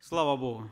Слава Богу!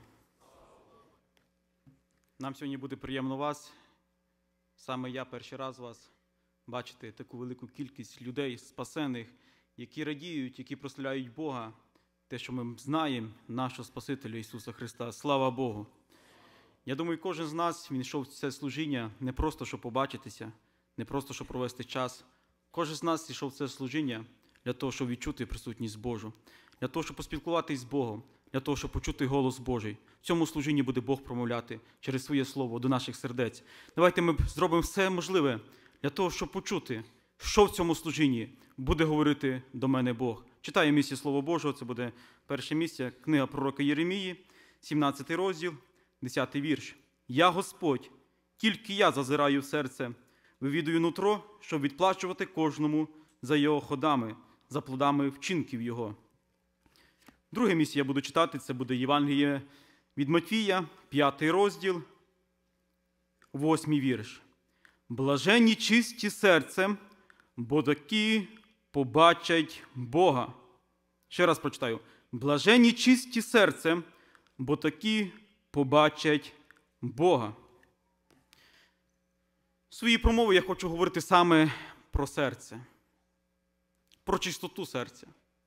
Нам сьогодні буде приємно вас, саме я перший раз вас, бачити таку велику кількість людей, спасених, які радіють, які прославляють Бога, те, що ми знаємо, нашого Спасителя Ісуса Христа. Слава Богу! Я думаю, кожен з нас, він йшов в це служіння не просто, щоб побачитися, не просто, щоб провести час. Кожен з нас йшов в це служіння для того, щоб відчути присутність Божу, для того, щоб поспілкуватись з Богом, для того, щоб почути голос Божий. В цьому служінні буде Бог промовляти через своє слово до наших сердець. Давайте ми зробимо все можливе для того, щоб почути, що в цьому служінні буде говорити до мене Бог. Читаю місце Слова Божого, це буде перше місце, книга пророка Єремії, 17 розділ, 10 вірш. «Я Господь, тільки я зазираю в серце, вивідую нутро, щоб відплачувати кожному за його ходами, за плодами вчинків його». Друге місце я буду читати, це буде Євангеліє від Матвія, 5 розділ, 8 вірш. «Блаженні чисті серцем, бо такі побачать Бога». Ще раз прочитаю. «Блаженні чисті серцем, бо такі побачать Бога». В своїй промові я хочу говорити саме про серце, про чистоту серця.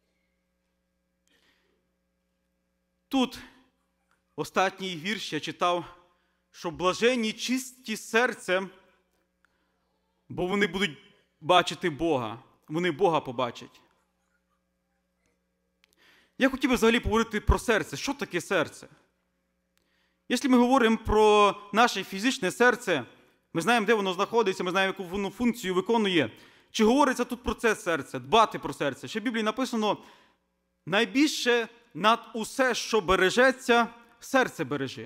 Тут останній вірш я читав, що блаженні чисті серцем, бо вони будуть бачити Бога, вони Бога побачать. Я хотів би взагалі поговорити про серце. Що таке серце? Якщо ми говоримо про наше фізичне серце, ми знаємо, де воно знаходиться, ми знаємо, яку воно функцію виконує. Чи говориться тут про це серце, дбати про серце? Ще в Біблії написано, найбільше над усе, що бережеться, серце бережи.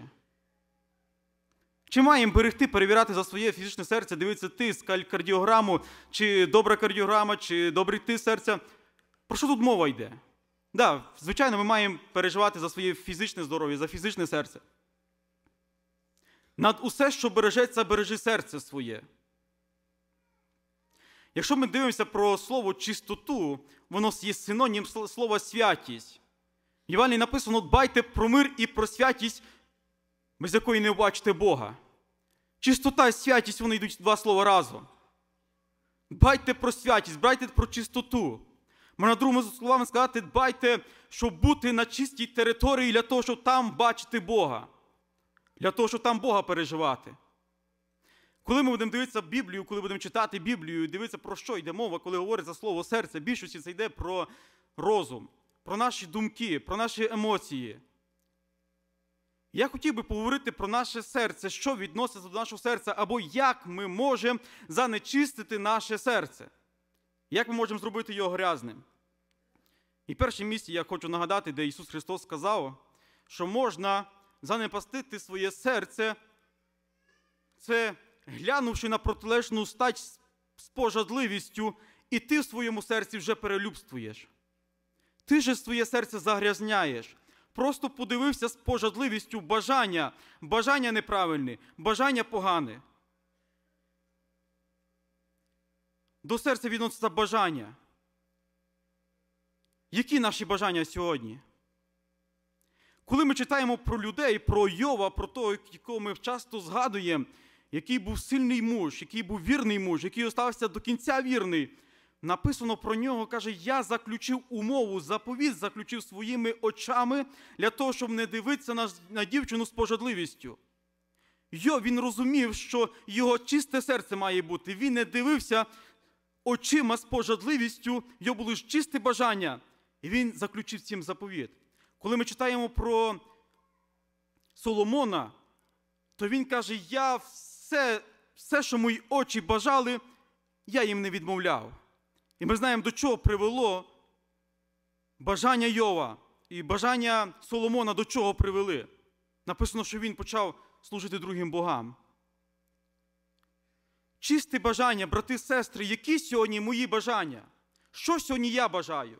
Чи маємо берегти, перевіряти за своє фізичне серце, дивитися тиск, кардіограму, чи добра кардіограма, чи добрий тиск серця? Про що тут мова йде? Так, звичайно, ми маємо переживати за своє фізичне здоров'я, за фізичне серце. Над усе, що бережеться, бережи серце своє. Якщо ми дивимося про слово «чистоту», воно є синонім слова «святість». В Євангелії написано «дбайте про мир і про святість, без якої не побачите Бога». Чистота і святість, вони йдуть два слова разом. Дбайте про святість, дбайте про чистоту. Можна другими словами сказати, дбайте, щоб бути на чистій території для того, щоб там бачити Бога. Для того, щоб там Бога переживати. Коли ми будемо дивитися Біблію, коли будемо читати Біблію, дивитися, про що йде мова, коли говориться слово «серце», більшості це йде про розум, про наші думки, про наші емоції. Я хотів би поговорити про наше серце, що відноситься до нашого серця, або як ми можемо занечистити наше серце. Як ми можемо зробити його грязним. І перше місце я хочу нагадати, де Ісус Христос сказав, що можна занепастити своє серце, це глянувши на протилежну стать з пожадливістю, і ти в своєму серці вже перелюбствуєш. Ти же своє серце загрязняєш. Просто подивився з пожадливістю бажання неправильне, бажання погане. До серця відноситься бажання. Які наші бажання сьогодні? Коли ми читаємо про людей, про Йова, про того, якого ми часто згадуємо, який був сильний муж, який був вірний муж, який остався до кінця вірний, написано про нього, каже, я заключив умову, заповіт заключив своїми очами для того, щоб не дивитися на дівчину з пожадливістю. Він розумів, що його чисте серце має бути. Він не дивився очима з пожадливістю, його було ж чисте бажання. І він заключив цим заповіт. Коли ми читаємо про Соломона, то він каже, я все, що мої очі бажали, я їм не відмовляв. І ми знаємо, до чого привело бажання Йова і бажання Соломона, до чого привели. Написано, що він почав служити другим богам. Чисте бажання, брати, сестри, які сьогодні мої бажання? Що сьогодні я бажаю?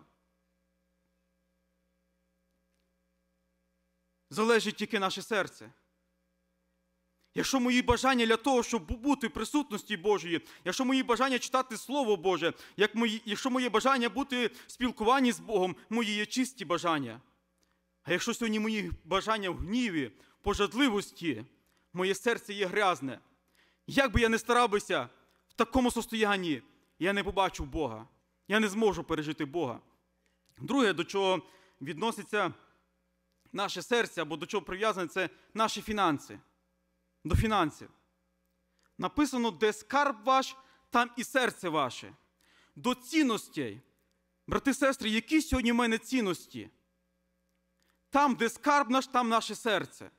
Залежить тільки наше серце. Якщо мої бажання для того, щоб бути в присутності Божої, якщо мої бажання читати Слово Боже, якщо моє бажання бути в спілкуванні з Богом, мої є чисті бажання. А якщо сьогодні мої бажання в гніві, пожадливості, моє серце є грязне, як би я не старався в такому состоянні, я не побачу Бога. Я не зможу пережити Бога. Друге, до чого відноситься наше серце, або до чого прив'язане, це наші фінанси. До фінансів. Написано, де скарб ваш, там і серце ваше. До цінностей. Брати, сестри, які сьогодні в мене цінності? Там, де скарб наш, там наше серце.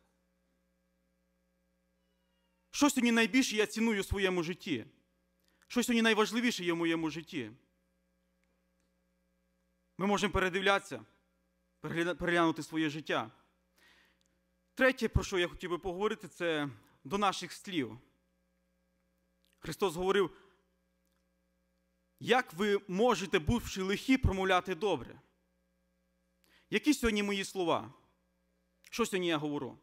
Що сьогодні найбільше я ціную в своєму житті? Що сьогодні найважливіше є в моєму житті? Ми можемо передивлятися, переглянути своє життя. Третє, про що я хотів би поговорити, це до наших слів. Христос говорив, як ви можете, бувши лихі, промовляти добре? Які сьогодні мої слова? Що сьогодні я говорю?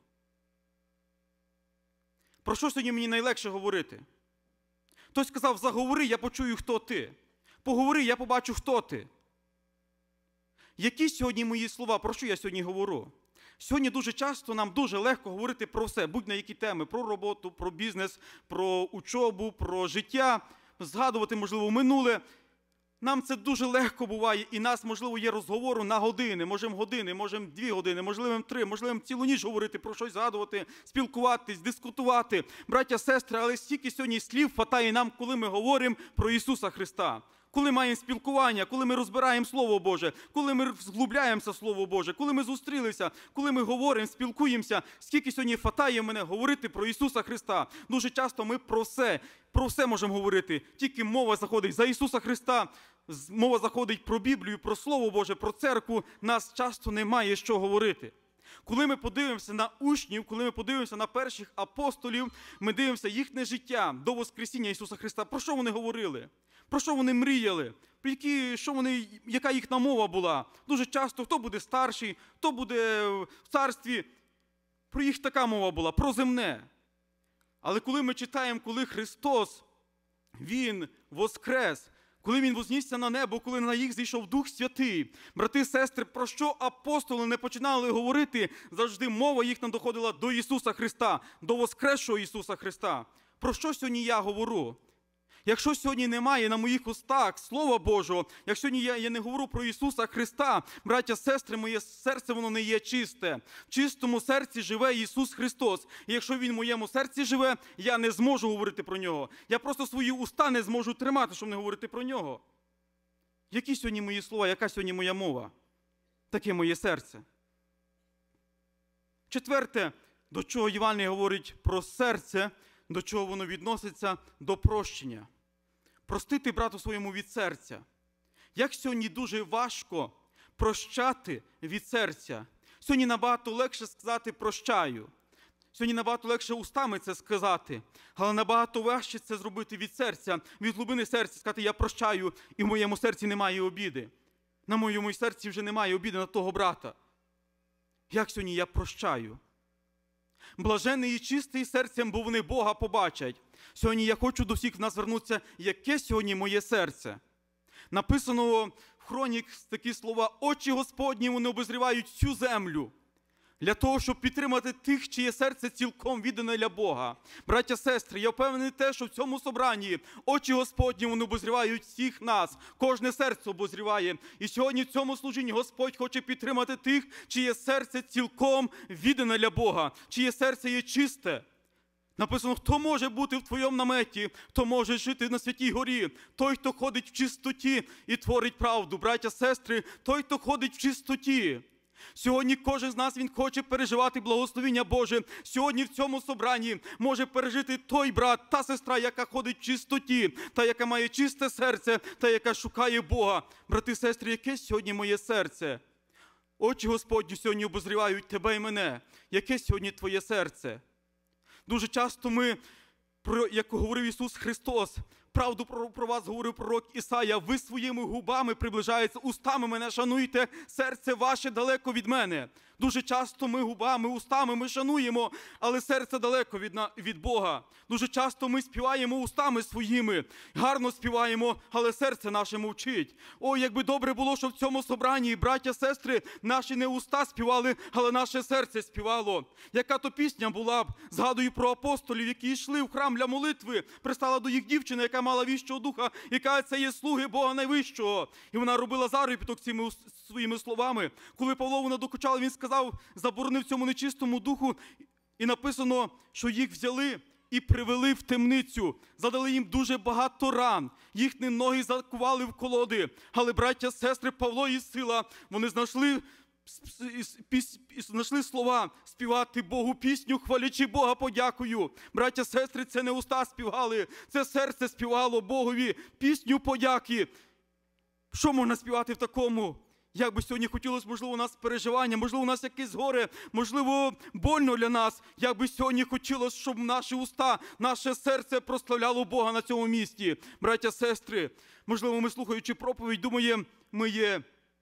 Про що сьогодні мені найлегше говорити? Хтось сказав, заговори, я почую, хто ти. Поговори, я побачу, хто ти. Які сьогодні мої слова? Про що я сьогодні говорю? Сьогодні дуже часто нам дуже легко говорити про все, будь-на які теми, про роботу, про бізнес, про учобу, про життя, згадувати, можливо, минуле. Нам це дуже легко буває, і нас, можливо, є розговору на години, можемо 2 години, можливо, 3, можливо, цілу ніч говорити, про щось згадувати, спілкуватись, дискутувати. Браття, сестри, але стільки сьогодні слів хватає нам, коли ми говоримо про Ісуса Христа. Коли маємо спілкування, коли ми розбираємо Слово Боже, коли ми зглубляємося в Слово Боже, коли ми зустрілися, коли ми говоримо, спілкуємося, скільки сьогодні хватає мене говорити про Ісуса Христа. Дуже часто ми про все можемо говорити. Тільки мова заходить за Ісуса Христа, мова заходить про Біблію, про Слово Боже, про церкву, нас часто немає що говорити. Коли ми подивимося на учнів, коли ми подивимося на перших апостолів, ми дивимося їхнє життя до Воскресіння Ісуса Христа. Про що вони говорили? Про що вони мріяли? Яка їхня мова була? Дуже часто, хто буде старший, хто буде в царстві. Про їх така мова була, про земне. Але коли ми читаємо, коли Христос, Він воскрес, коли Він вознісся на небо, коли на їх зійшов Дух Святий, брати, сестри, про що апостоли не починали говорити, завжди мова їхня доходила до Ісуса Христа, до воскресшого Ісуса Христа. Про що сьогодні я говорю? Якщо сьогодні немає на моїх устах Слова Божого, якщо сьогодні я не говорю про Ісуса Христа, браття, сестри, моє серце, воно не є чисте. В чистому серці живе Ісус Христос. І якщо Він в моєму серці живе, я не зможу говорити про Нього. Я просто свої уста не зможу тримати, щоб не говорити про Нього. Які сьогодні мої слова, яка сьогодні моя мова? Таке моє серце. Четверте, до чого Євангеліє говорить про серце, до чого воно відноситься, до прощення. Простити брату своєму від серця. Як сьогодні дуже важко прощати від серця. Сьогодні набагато легше сказати «прощаю». Сьогодні набагато легше устами це сказати. Але набагато важче це зробити від серця, від глибини серця. Сказати «я прощаю» і в моєму серці немає обіди. На моєму серці вже немає обіди на того брата. Як сьогодні я прощаю? Блажений і чистий серцем, бо вони Бога побачать. Сьогодні я хочу до всіх в нас звернутися, яке сьогодні моє серце. Написано в Хронік такі слова: «Очі Господні, вони обозрівають всю землю». Для того, щоб підтримати тих, чиє серце цілком віддане для Бога. Браття, сестри, я впевнений те, що в цьому собранні очі Господні, вони обозрівають всіх нас. Кожне серце обозріває. І сьогодні в цьому служінні Господь хоче підтримати тих, чиє серце цілком віддане для Бога. Чиє серце є чисте. Написано, хто може бути в твоєму наметі, хто може жити на святій горі. Той, хто ходить в чистоті і творить правду. Браття, сестри, той, хто ходить в чистоті. Сьогодні кожен з нас, він хоче переживати благословення Боже. Сьогодні в цьому собранні може пережити той брат, та сестра, яка ходить в чистоті, та, яка має чисте серце, та, яка шукає Бога. Брати, сестри, яке сьогодні моє серце? Очі Господні сьогодні обозрівають тебе і мене. Яке сьогодні твоє серце? Дуже часто ми, як говорив Ісус Христос, Правду про вас говорив пророк Ісая. Ви своїми губами приближаєтеся, устами мене шануйте, серце ваше далеко від мене. Дуже часто ми губами, устами ми шануємо, але серце далеко від Бога. Дуже часто ми співаємо устами своїми, гарно співаємо, але серце наше мовчить. Ой, якби добре було, що в цьому собранні, браття, сестри, наші не уста співали, але наше серце співало. Яка то пісня була б, згадую про апостолів, які йшли в храм для молитви, пристала до їх дівчина, яка мала віщого духа, яка це є слуги Бога Найвищого. І вона робила заробіток цими своїми словами. Коли Павлову надокучали, він сказав, заборонив цьому нечистому духу, і написано, що їх взяли і привели в темницю, задали їм дуже багато ран, їхні ноги закували в колоди. Але браття, сестри, Павло і Сила, вони знайшли слова співати Богу пісню, хвалячи Бога, подякую. Браття, сестри, це не уста співали, це серце співало Богові пісню подяки. Що можна співати в такому? Як би сьогодні хотілося, можливо, у нас переживання, можливо, у нас якесь горе, можливо, больно для нас. Як би сьогодні хотілося, щоб наші уста, наше серце прославляло Бога на цьому місці. Браття, сестри, можливо, ми, слухаючи проповідь, думаємо, ми є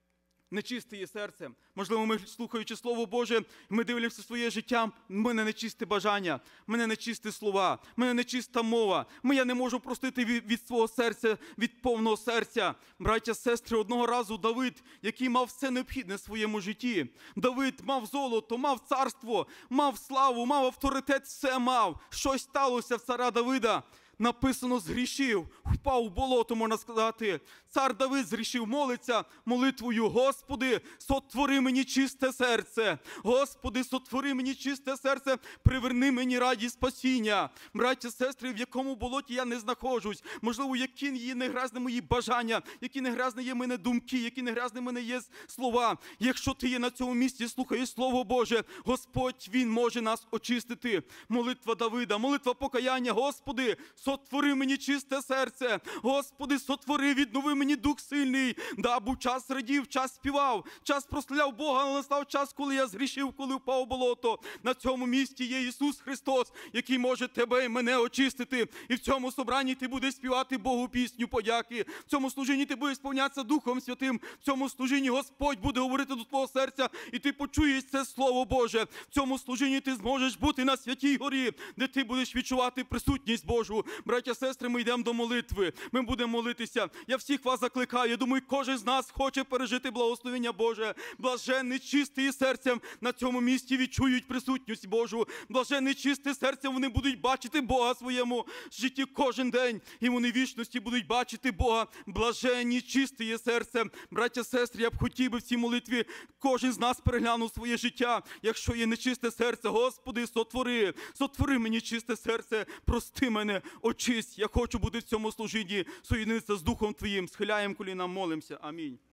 нечисте є серце. Можливо, ми, слухаючи Слово Боже, ми дивимося своє життя, в мене нечисте бажання, в мене нечисті слова, в мене нечиста мова. Я не можу простити від свого серця, від повного серця. Браття, сестри, одного разу Давид, який мав все необхідне в своєму житті. Давид мав золото, мав царство, мав славу, мав авторитет, все мав. Щось сталося в царя Давида. Написано, згрішив, впав в болото, можна сказати. Цар Давид згрішив, молиться молитвою: Господи, сотвори мені чисте серце. Господи, сотвори мені чисте серце, приверни мені радість спасіння. Браття, сестри, в якому болоті я не знаходжусь, можливо, які є негразні мої бажання, які негразні є мене думки, які негразні мене є слова. Якщо ти є на цьому місці, слухаєш Слово Боже, Господь, Він може нас очистити. Молитва Давида, молитва покаяння: Господи, сотвори мені чисте серце. Господи, сотвори, віднови мені дух сильний. Да, був час радів, час співав, час прославляв Бога, але настав час, коли я згрішив, коли впав у болото. На цьому місці є Ісус Христос, який може тебе і мене очистити. І в цьому собранні ти будеш співати Богу пісню подяки. В цьому служінні ти будеш сповнятися Духом Святим. В цьому служінні Господь буде говорити до твого серця, і ти почуєш це Слово Боже. В цьому служінні ти зможеш бути на Святій горі, де ти будеш відчувати присутність Божу. Браття, сестри, ми йдемо до молитви. Ми будемо молитися. Я всіх вас закликаю. Я думаю, кожен з нас хоче пережити благословення Боже. Блаженні чисті серцем на цьому місці відчують присутність Божу. Блаженні чисті серцем, вони будуть бачити Бога в своєму житті кожен день. І вони в вічності будуть бачити Бога. Блаженні чисті є серцем. Браття, сестри, я б хотів би в цій молитві кожен з нас переглянув своє життя. Якщо є нечисте серце, Господи, сотвори мені чисте серце, прости мене, очисть. Я хочу бути в цьому служінні, соєднитися з Духом Твоїм. Схиляємо коліна, молимося. Амінь.